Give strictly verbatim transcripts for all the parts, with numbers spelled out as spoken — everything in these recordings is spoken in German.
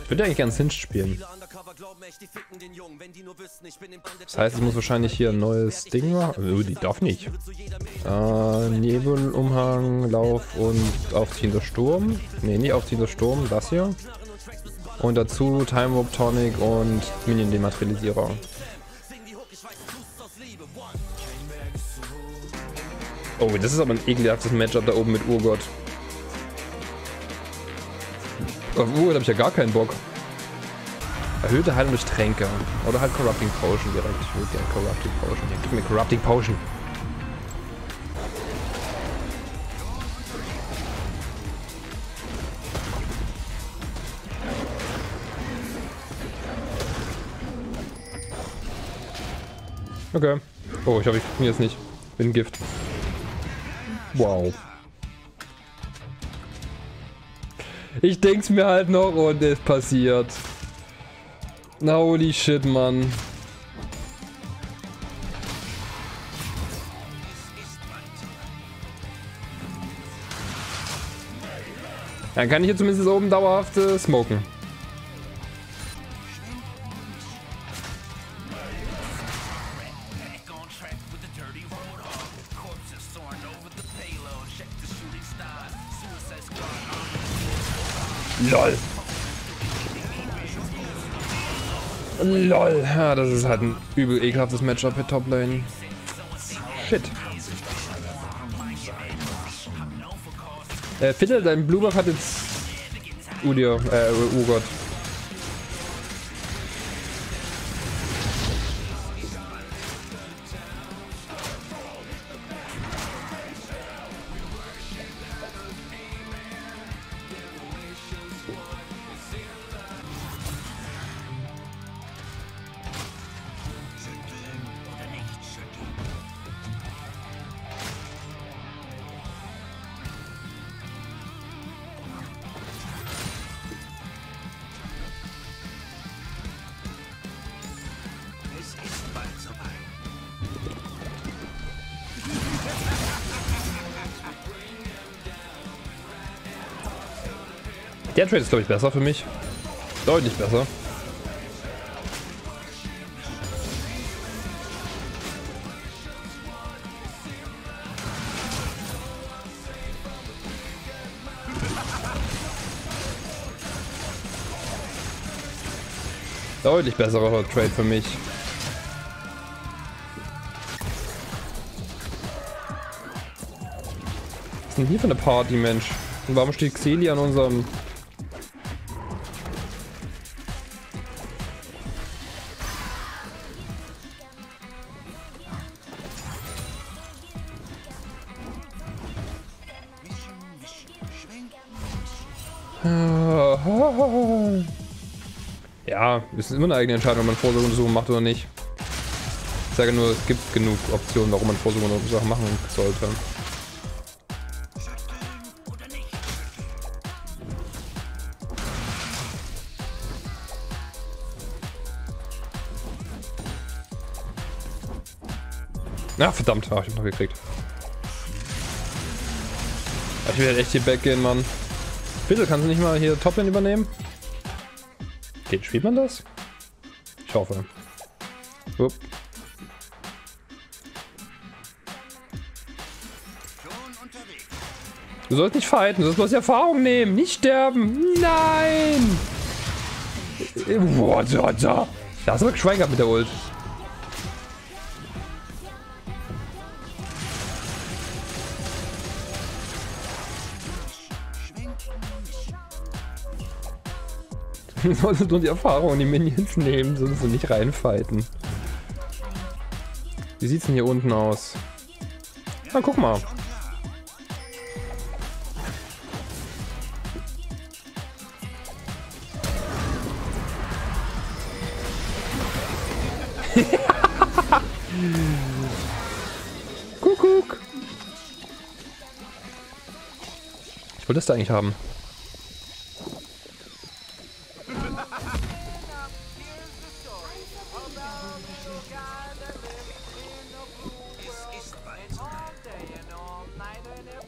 Ich würde eigentlich gerne Singed spielen. Das heißt, ich muss wahrscheinlich hier ein neues Ding machen. Oh, die darf nicht. Äh, Nebelumhang, Lauf und aufziehender Sturm. Ne, nicht aufziehender Sturm, das hier. Und dazu Time Warp Tonic und Minion Dematerialisierer. Oh, das ist aber ein ekelhaftes Matchup da oben mit Urgott. Auf Urgott habe ich ja gar keinen Bock. Erhöhte Heilung durch Tränke. Oder halt Corrupting Potion direkt. Ich würde gerne Corrupting Potion. Ja, gib mir Corrupting Potion. Okay. Oh, ich hoffe, ich krieg ihn jetzt nicht. Bin Gift. Wow. Ich denk's mir halt noch und es passiert. Na, holy shit, Mann. Dann kann ich hier zumindest oben dauerhaft äh, smoken. LOL. LOL. Ja, das ist halt ein übel ekelhaftes Matchup mit Toplane. Shit. Äh, Fiddle, dein Blue Buff hat jetzt Udir, äh, Urgott. Der Trade ist, glaube ich, besser für mich. Deutlich besser. Deutlich besserer Trade für mich. Was ist denn hier für eine Party, Mensch? Und warum steht Xeli an unserem... Ja, es ist immer eine eigene Entscheidung, ob man Vorsorgeuntersuchungen macht oder nicht. Ich sage nur, es gibt genug Optionen, warum man Vorsorgeuntersuchungen machen sollte. Ach, verdammt, ach, ich hab noch gekriegt. Ich will halt echt hier backgehen, Mann. Bitte, kannst du nicht mal hier Toplane übernehmen? Okay, spielt man das? Ich hoffe. Upp. Du sollst nicht fighten, du sollst bloß Erfahrung nehmen, nicht sterben. Nein! Boah, da, da. Da hast du aber Schwein gehabt mit der Ult. Du solltest nur die Erfahrung und die Minions nehmen, sonst du nicht reinfighten. Wie sieht's denn hier unten aus? Na, guck mal. Kuckuck. Ich wollte das da eigentlich haben.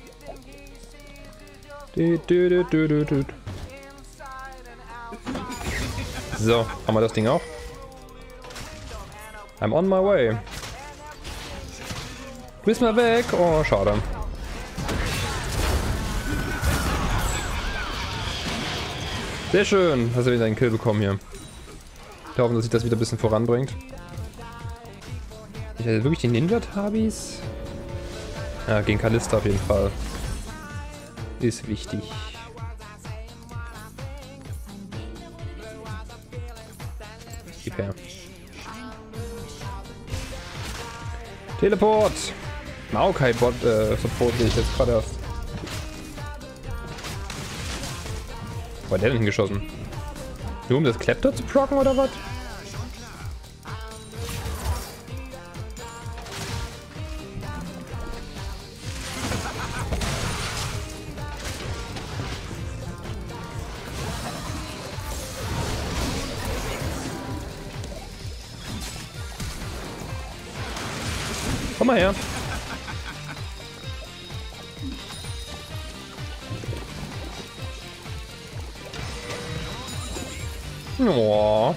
Du, du, du, du, du. So, haben wir das Ding auch? I'm on my way. Du bist mal weg. Oh, schade. Sehr schön. Hast du wieder einen Kill bekommen hier. Ich hoffe, dass sich das wieder ein bisschen voranbringt. Ich hatte wirklich die Ninja-Tabis? Ja, gegen Kalista auf jeden Fall. Ist wichtig. Gib her. Teleport! Maokai-Bot äh, Support sehe ich jetzt gerade erst. Wo hat der denn hingeschossen? Nur um das Kleptor zu procken oder was? Komm mal her. Oh.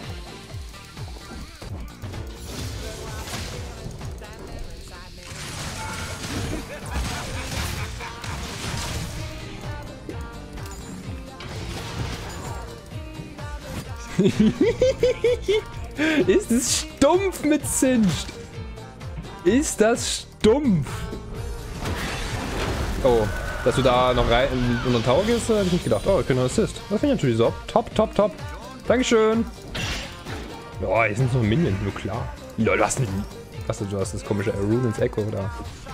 Ist es stumpf mit Singed? Ist das stumpf? Oh, dass du da noch rein in den Tower gehst, hätte ich nicht gedacht. Oh, ich bin ein Assist. Das finde ich natürlich so. Top, top, top. Dankeschön. Oh, hier sind so Minions, nur klar. Lol, was denn? Achso, du hast das komische Runes Echo da.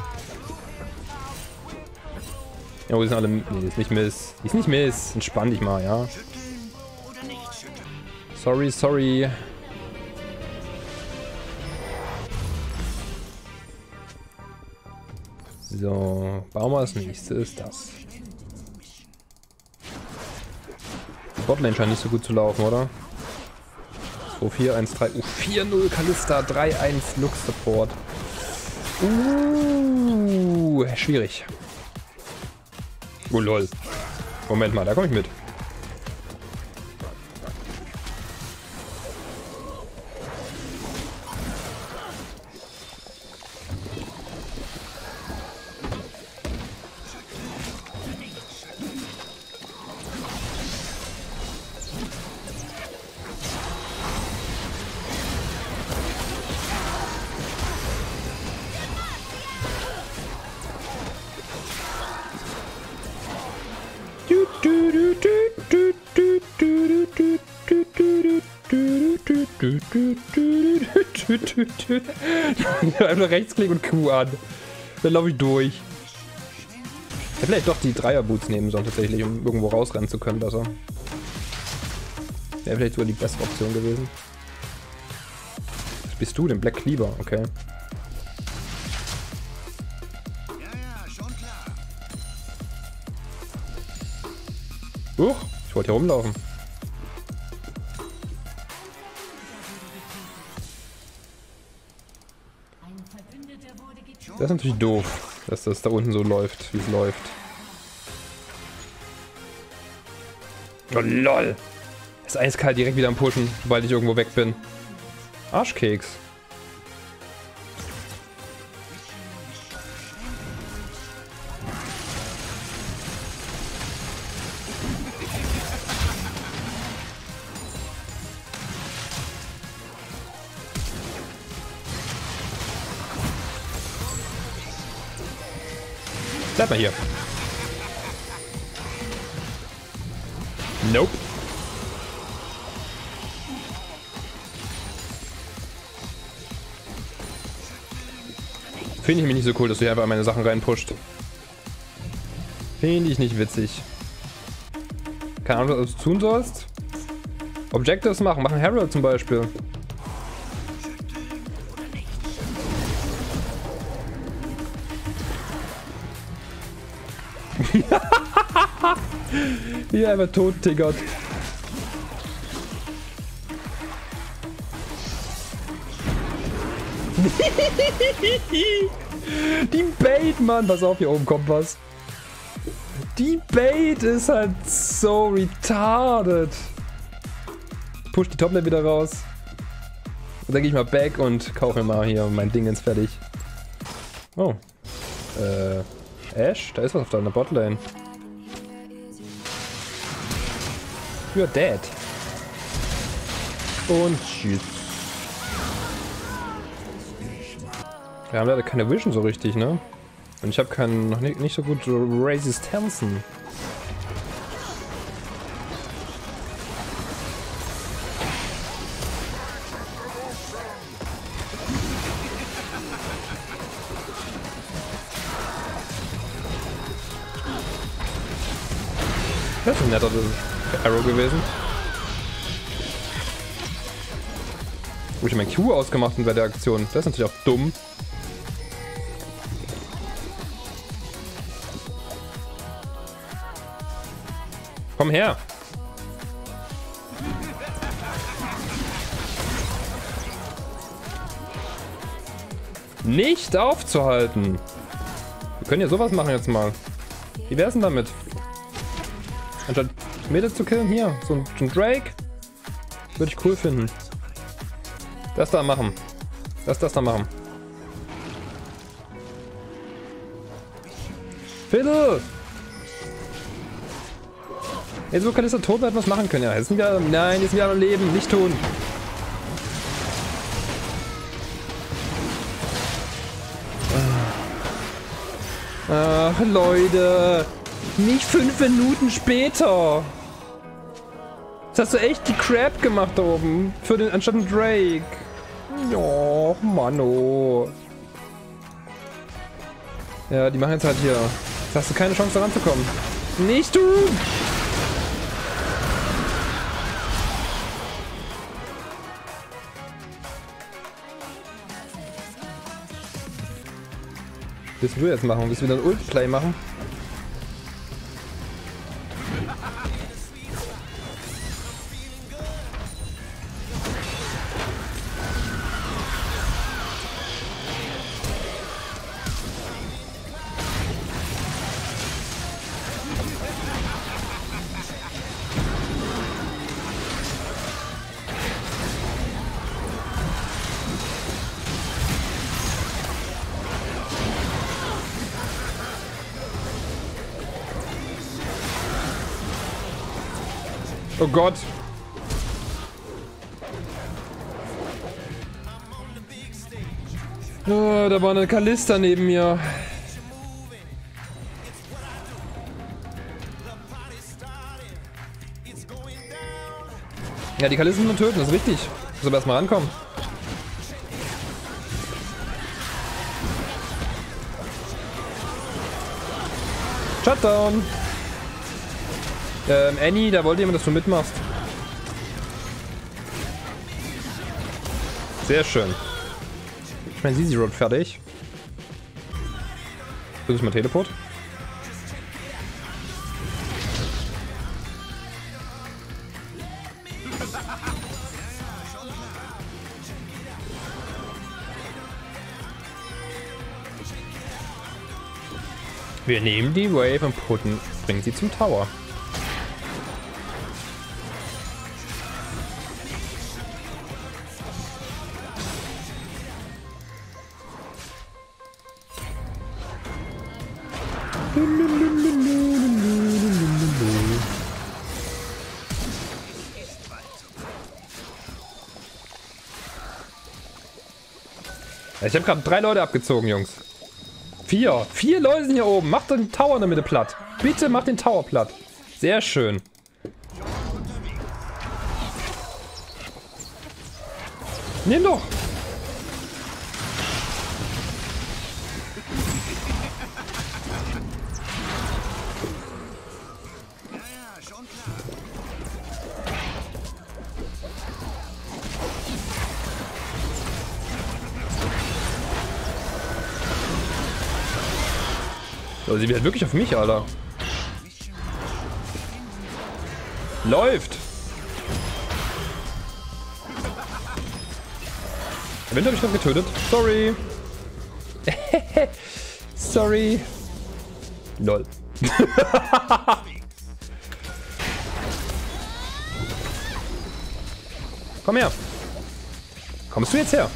Ja, die sind alle. Nee, die ist nicht Miss. Die ist nicht Miss. Entspann dich mal, ja. Sorry, sorry. So, bauen wir das nächste ist das. Die Botlane scheint nicht so gut zu laufen, oder? zwei vier eins drei. Uh, vier null Kalista, drei eins Lux Support. Uh, schwierig. Oh lol. Moment mal, da komme ich mit. Einfach rechtsklick und Q an. Dann laufe ich durch. Ich hätte vielleicht doch die Dreier-Boots nehmen sollen tatsächlich, um irgendwo rausrennen zu können, besser. Wäre vielleicht sogar die bessere Option gewesen. Was bist du denn? Black Cleaver, okay. Huch, ich wollte hier rumlaufen. Das ist natürlich doof, dass das da unten so läuft, wie es läuft. Oh lol! Ist eiskalt direkt wieder am Pushen, sobald ich irgendwo weg bin. Arschkeks. Bleib mal hier. Nope. Finde ich mich nicht so cool, dass du hier einfach meine Sachen reinpusht. Finde ich nicht witzig. Keine Ahnung, was du tun sollst. Objectives machen. Machen Herald zum Beispiel. Hier einfach tot tiggert. Die Bait, Mann. Pass auf, hier oben kommt was. Die Bait ist halt so retarded. push die Top-Lane wieder raus. Und dann gehe ich mal back und kaufe mir mal hier mein Ding ins fertig. Oh. Äh. Ash? Da ist was auf deiner Botlane. You're dead. Und tschüss. Wir haben leider keine Vision so richtig, ne? Und ich habe keinen, noch nicht, nicht so gut Resistenzen. Das ist ein netter Arrow gewesen. Wo ich mein Q ausgemacht und bei der Aktion. Das ist natürlich auch dumm. Komm her! Nicht aufzuhalten! Wir können ja sowas machen jetzt mal. Wie wär's denn damit? Anstatt Mitte zu killen, hier, so ein, so ein Drake. Würde ich cool finden. Das da machen. Das, das da machen. Fiddle! Jetzt wo Kalista tot wird, was machen können. Ja, jetzt sind wir. Nein, jetzt sind wir am Leben. Nicht tun. Ach, Leute. Nicht fünf Minuten später. Jetzt hast du echt die Crap gemacht da oben. Für den anstatt einen Drake. Oh, Manno. Ja, die machen jetzt halt hier. Jetzt hast du keine Chance da ranzukommen. Nicht du! Was willst du jetzt machen? Willst du wieder ein Ult-Play machen? Oh Gott. Oh, da war eine Kalista neben mir. Ja, die Kalisten nur töten, das ist wichtig. Muss aber erstmal rankommen. Shutdown. Ähm, Annie, da wollte jemand, dass du mitmachst. Sehr schön. Ich meine, Zizi Road fertig. Drück ich mal Teleport. Wir nehmen die Wave und putten, bringen sie zum Tower. Ich habe gerade drei Leute abgezogen, Jungs. Vier. Vier Leute sind hier oben. Macht den Tower in der Mitte platt. Bitte macht den Tower platt. Sehr schön. Nimm doch. So, sie wird wirklich auf mich, Alter. Läuft! Wind habe ich noch getötet. Sorry. Sorry. Lol. Komm her. Kommst du jetzt her?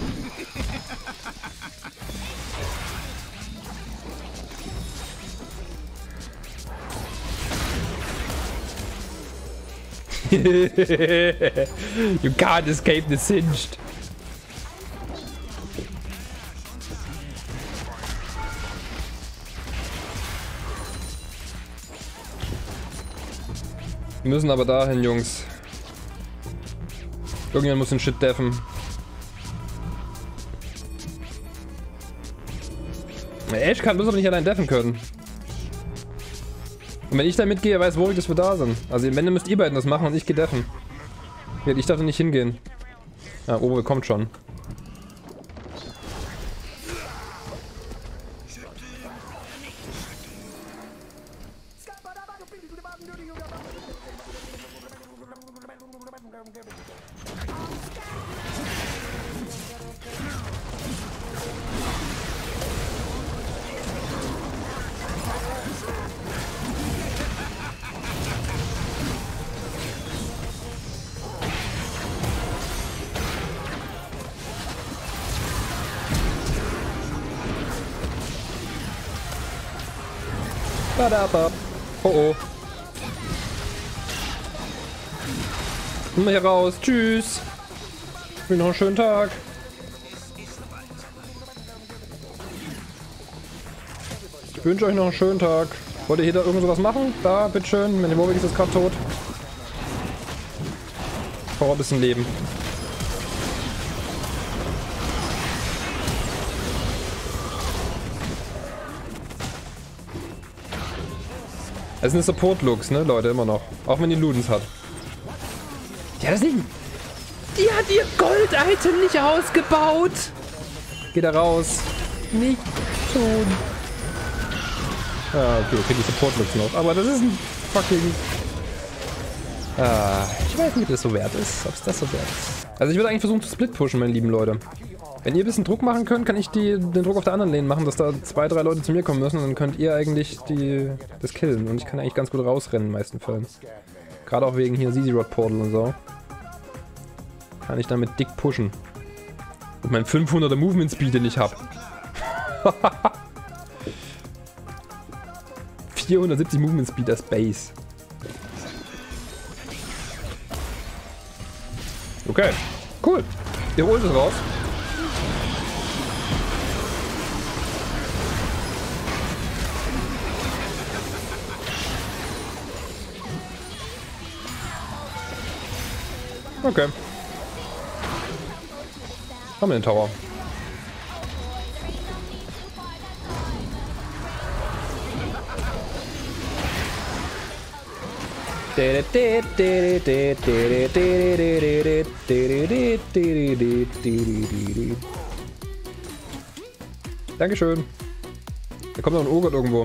You can't escape the Singed. Wir müssen aber dahin, Jungs. Irgendjemand muss den Shit deffen. Ash kann bloß aber nicht allein deffen können. Und wenn ich da mitgehe, weiß Warwick, dass wir da sind. Also am Ende müsst ihr beiden das machen und ich gehe deffen. Ich darf nicht hingehen. Ja, Owe kommt schon. Oh oh. Komm mal hier raus. Tschüss. Ich will noch einen schönen Tag. Ich wünsche euch noch einen schönen Tag. Wollt ihr hier da irgend sowas machen? Da, bitteschön. Wenn ihr Warwick ist jetzt gerade tot. Ich brauche ein bisschen Leben. Es ist eine Support-Lux, ne, Leute, immer noch. Auch wenn die Ludens hat. Die hat das nicht. Die hat ihr Gold-Item nicht ausgebaut. Geht da raus. Nicht tun. Ah, okay, okay, die Support-Lux noch. Aber das ist ein fucking... Ah, ich weiß nicht, ob das so wert ist. Ob es das so wert ist. Also ich würde eigentlich versuchen zu split-pushen, meine lieben Leute. Wenn ihr ein bisschen Druck machen könnt, kann ich die, den Druck auf der anderen Lane machen, dass da zwei, drei Leute zu mir kommen müssen und dann könnt ihr eigentlich die, das killen. Und ich kann eigentlich ganz gut rausrennen in den meisten Fällen. Gerade auch wegen hier Zizi Rod Portal und so. Kann ich damit dick pushen. Und mein fünfhunderter Movement Speed, den ich habe. vierhundertsiebzig Movement Speed als Base. Okay, cool. Ihr holt es raus. Okay. Haben wir den Tower. Dankeschön. Da kommt noch ein Ogre irgendwo.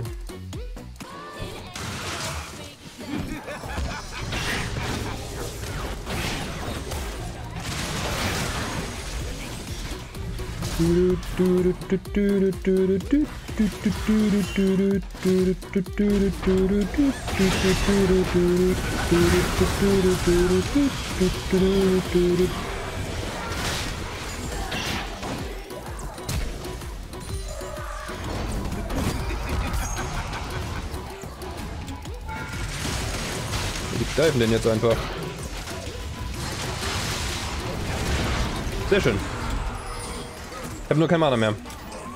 Wie diven denn jetzt einfach? Sehr schön. Ich habe nur kein Mana mehr.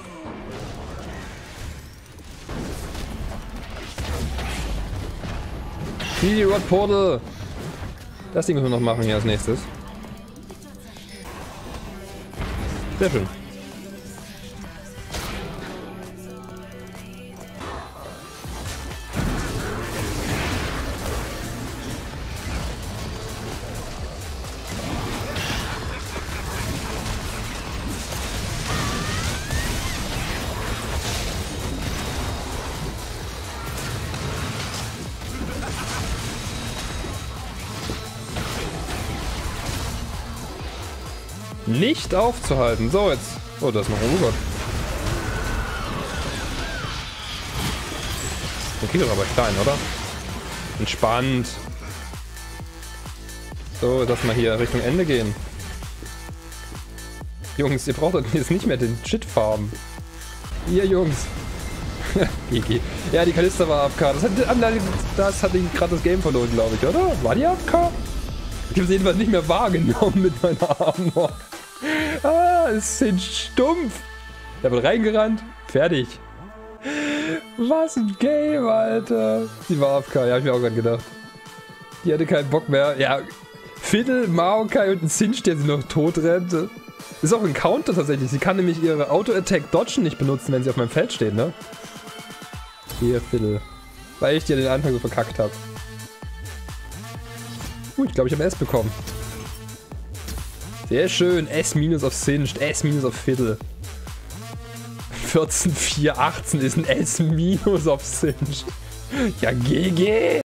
Zizi Rod Portal. Das Ding müssen wir noch machen hier als nächstes. Sehr schön. Nicht aufzuhalten. So, jetzt. Oh, das ist noch ein Gott. Den kriegt doch aber Stein, oder? Entspannt. So, lass mal hier Richtung Ende gehen. Jungs, ihr braucht jetzt nicht mehr den Shit farmen. Ihr Jungs. G G. Ja, die Kalista war A F K. Das hat, das hat gerade das Game verloren, glaube ich, oder? War die A F K? Ich habe sie jedenfalls nicht mehr wahrgenommen mit meiner Armor. Ah, es sind stumpf. Der wird reingerannt. Fertig. Was ein Game, Alter. Die war A F K, ja, hab ich mir auch gerade gedacht. Die hatte keinen Bock mehr. Ja, Fiddle, Maokai und ein Cinch, der sie noch tot rennt. Ist auch ein Counter tatsächlich. Sie kann nämlich ihre Auto-Attack Dodgen nicht benutzen, wenn sie auf meinem Feld steht, ne? Hier, Fiddle. Weil ich dir den Anfang so verkackt habe. Uh, ich glaube, ich habe S bekommen. Sehr schön. S minus auf Singed, S minus auf Fiddle. vierzehn, vier, achtzehn ist ein S minus auf Singed. Ja, G G.